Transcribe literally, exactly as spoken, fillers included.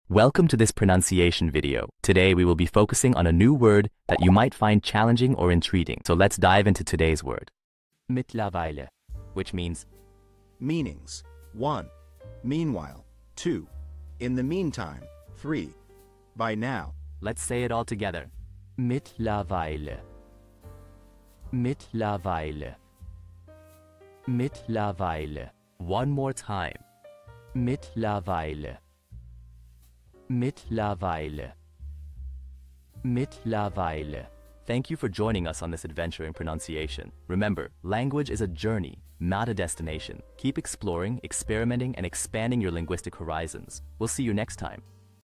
Welcome to this pronunciation video. Today we will be focusing on a new word that you might find challenging or intriguing. So let's dive into today's word. Mittlerweile, which means Meanings. one. Meanwhile. two. In the meantime. three. By now. let's say it all together. Mittlerweile. Mittlerweile. Mittlerweile. One more time. Mittlerweile. Mittlerweile. Mittlerweile. Thank you for joining us on this adventure in pronunciation. Remember, language is a journey, not a destination. Keep exploring, experimenting, and expanding your linguistic horizons. We'll see you next time.